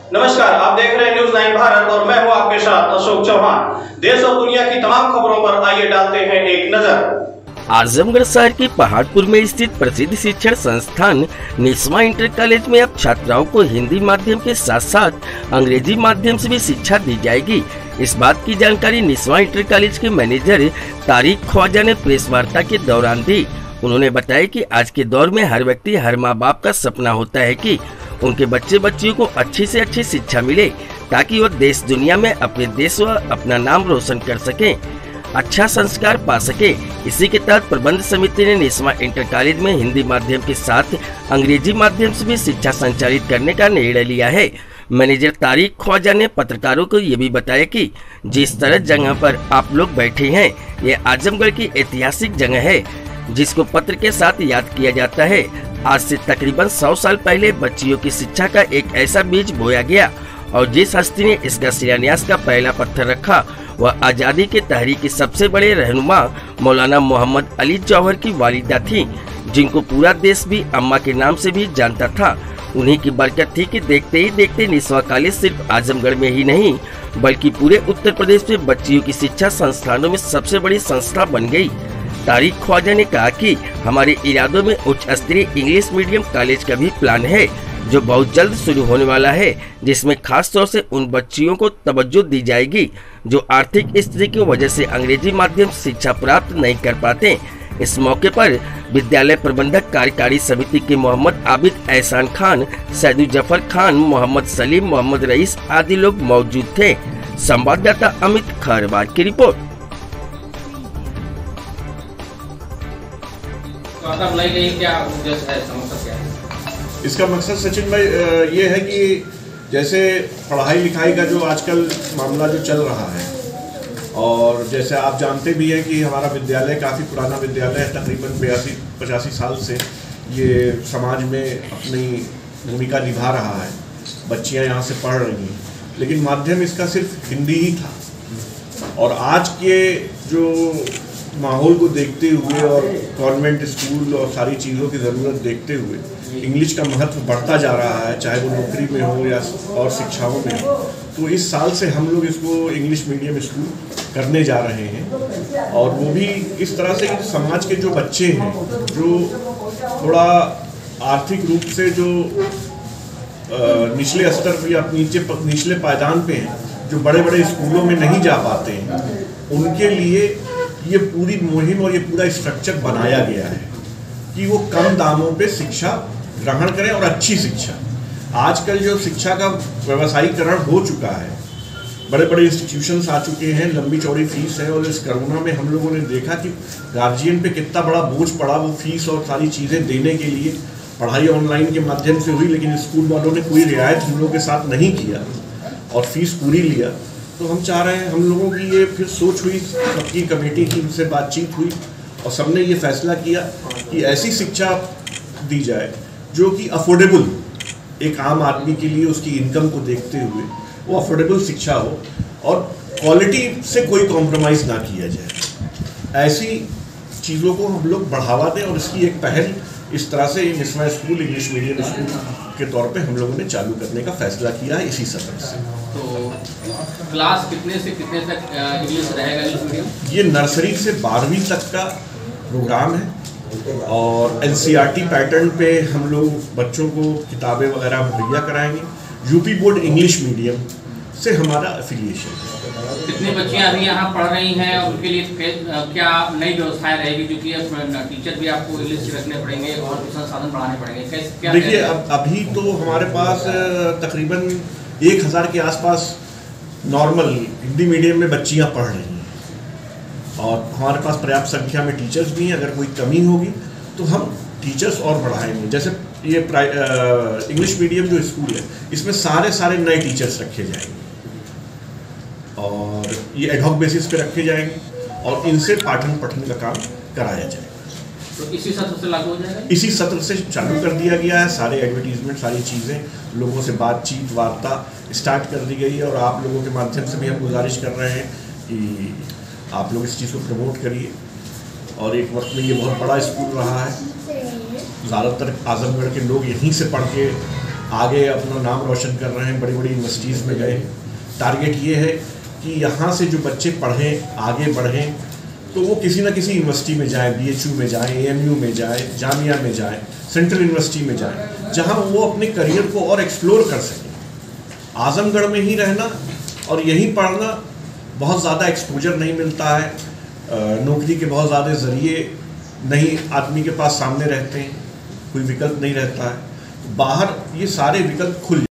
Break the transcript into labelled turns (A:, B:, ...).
A: नमस्कार, आप देख रहे हैं न्यूज़ 9 भारत और मैं हूं आपके साथ अशोक चौहान। देश और दुनिया की तमाम खबरों पर आइए डालते हैं एक नजर।
B: आजमगढ़ शहर के पहाड़पुर में स्थित प्रसिद्ध शिक्षण संस्थान निस्वा इंटर कॉलेज में अब छात्राओं को हिंदी माध्यम के साथ साथ अंग्रेजी माध्यम से भी शिक्षा दी जाएगी। इस बात की जानकारी निस्वा इंटर कॉलेज के मैनेजर तारिक ख्वाजा ने प्रेस वार्ता के दौरान दी। उन्होंने बताया कि आज के दौर में हर व्यक्ति, हर माँ बाप का सपना होता है कि उनके बच्चे बच्चियों को अच्छी से अच्छी शिक्षा मिले ताकि वो देश दुनिया में अपने देश व अपना नाम रोशन कर सके, अच्छा संस्कार पा सके। इसी के तहत प्रबंध समिति ने निस्वा इंटर कॉलेज में हिंदी माध्यम के साथ अंग्रेजी माध्यम से भी शिक्षा संचालित करने का निर्णय लिया है। मैनेजर तारिक ख्वाजा ने पत्रकारों को ये भी बताया कि जिस तरह जगह पर आप लोग बैठे हैं, ये आजमगढ़ की ऐतिहासिक जगह है जिसको पत्र के साथ याद किया जाता है। आज से तकरीबन 100 साल पहले बच्चियों की शिक्षा का एक ऐसा बीज बोया गया और जिस हस्ती ने इसका शिलान्यास का पहला पत्थर रखा वह आज़ादी के तहरीक के सबसे बड़े रहनुमा मौलाना मोहम्मद अली जौहर की वालिदा थी, जिनको पूरा देश भी अम्मा के नाम से भी जानता था। उन्हीं की बरकत थी कि देखते ही देखते निस्वा कॉलेज सिर्फ आजमगढ़ में ही नहीं बल्कि पूरे उत्तर प्रदेश में बच्चियों की शिक्षा संस्थानों में सबसे बड़ी संस्था बन गई। तारिक ख्वाजा ने कहा कि हमारे इरादों में उच्च स्तरीय इंग्लिश मीडियम कॉलेज का भी प्लान है जो बहुत जल्द शुरू होने वाला है, जिसमें खास तौर से उन बच्चियों को तवज्जो दी जाएगी जो आर्थिक स्थिति की वजह से अंग्रेजी माध्यम से शिक्षा प्राप्त नहीं कर पाते। इस मौके पर विद्यालय प्रबंधक कार्यकारी समिति के मोहम्मद आबिद एहसान खान, सैदु जफर खान, मोहम्मद सलीम, मोहम्मद रईस आदि लोग मौजूद थे। संवाददाता अमित खरवार की रिपोर्ट।
C: इसका मकसद सचिन भाई ये है कि जैसे पढ़ाई लिखाई का जो आजकल मामला जो चल रहा है और जैसे आप जानते भी हैं कि हमारा विद्यालय काफ़ी पुराना विद्यालय है, तकरीबन 82-85 साल से ये समाज में अपनी भूमिका निभा रहा है। बच्चियां यहाँ से पढ़ रही हैं, लेकिन माध्यम इसका सिर्फ हिंदी ही था। और आज के जो माहौल को देखते हुए और कॉन्वेंट स्कूल और सारी चीज़ों की ज़रूरत देखते हुए इंग्लिश का महत्व बढ़ता जा रहा है, चाहे वो नौकरी में हो या और शिक्षाओं में हो। तो इस साल से हम लोग इसको इंग्लिश मीडियम स्कूल करने जा रहे हैं और वो भी इस तरह से कि समाज के जो बच्चे हैं जो थोड़ा आर्थिक रूप से जो निचले स्तर या निचले पायदान पे हैं, जो बड़े बड़े स्कूलों में नहीं जा पाते हैं, उनके लिए ये पूरी मुहिम और ये पूरा स्ट्रक्चर बनाया गया है कि वो कम दामों पे शिक्षा ग्रहण करें और अच्छी शिक्षा। आजकल जो शिक्षा का व्यवसायीकरण हो चुका है, बड़े बड़े इंस्टीट्यूशंस आ चुके हैं, लंबी चौड़ी फीस है और इस कोरोना में हम लोगों ने देखा कि गार्जियन पे कितना बड़ा बोझ पड़ा वो फीस और सारी चीज़ें देने के लिए। पढ़ाई ऑनलाइन के माध्यम से हुई लेकिन स्कूल वालों ने कोई रियायत हम लोगों के साथ नहीं किया और फीस पूरी लिया। तो हम चाह रहे हैं, हम लोगों की ये फिर सोच हुई, सबकी कमेटी की उनसे बातचीत हुई और सबने ये फैसला किया कि ऐसी शिक्षा दी जाए जो कि अफोर्डेबल, एक आम आदमी के लिए उसकी इनकम को देखते हुए वो अफोर्डेबल शिक्षा हो और क्वालिटी से कोई कॉम्प्रोमाइज़ ना किया जाए। ऐसी चीज़ों को हम लोग बढ़ावा दें और इसकी एक पहल इस तरह से Niswa school English medium school के तौर पे हम लोगों ने चालू करने का फैसला किया है इसी सत्र से।
D: तो क्लास कितने से कितने तक इंग्लिश रहेगा इंग्लिश मीडियम? ये
C: नर्सरी से 12वीं तक का प्रोग्राम है और एनसीईआरटी पैटर्न पे हम लोग बच्चों को किताबें वगैरह मुहैया कराएंगे। यूपी बोर्ड इंग्लिश मीडियम से हमारा एफिलिएशन है।
D: कितनी बच्चियां अभी यहाँ पढ़ रही हैं और उनके लिए क्या नई व्यवस्थाएं रहेगी, जो कि टीचर भी आपको इंग्लिश रखने पड़ेंगे और संसाधन बढ़ाने पड़ेंगे?
C: देखिए, अभी तो हमारे पास तकरीबन 1000 के आसपास नॉर्मल हिंदी मीडियम में बच्चियां पढ़ रही हैं और हमारे पास पर्याप्त संख्या में टीचर्स भी हैं। अगर कोई कमी होगी तो हम टीचर्स और बढ़ाएंगे। जैसे ये इंग्लिश मीडियम जो स्कूल है, इसमें सारे नए टीचर्स रखे जाएंगे और ये एडहॉक बेसिस पे रखे जाएंगे और इनसे पाठन पठन का काम कराया जाएगा।
D: तो इसी सत्र से लागू हो जाएगा?
C: इसी सत्र से चालू कर दिया गया है। सारे एडवर्टीजमेंट, सारी चीज़ें, लोगों से बातचीत, वार्ता स्टार्ट कर दी गई है और आप लोगों के माध्यम से भी हम गुजारिश कर रहे हैं कि आप लोग इस चीज़ को प्रमोट करिए। और एक वक्त में ये बहुत बड़ा स्कूल रहा है, ज़्यादातर आजमगढ़ के लोग यहीं से पढ़ के आगे अपना नाम रोशन कर रहे हैं, बड़ी बड़ी यूनिवर्सिटीज़ में गए। टारगेट ये है कि यहाँ से जो बच्चे पढ़ें, आगे बढ़ें, तो वो किसी न किसी यूनिवर्सिटी में जाएं, BHU में जाएं, AMU में जाएं, जामिया में जाएं, सेंट्रल यूनिवर्सिटी में जाएं, जहाँ वो अपने करियर को और एक्सप्लोर कर सकें। आजमगढ़ में ही रहना और यहीं पढ़ना, बहुत ज़्यादा एक्सपोजर नहीं मिलता है, नौकरी के बहुत ज़्यादा ज़रिए नहीं आदमी के पास सामने रहते हैं, कोई विकल्प नहीं रहता है। बाहर ये सारे विकल्प खुल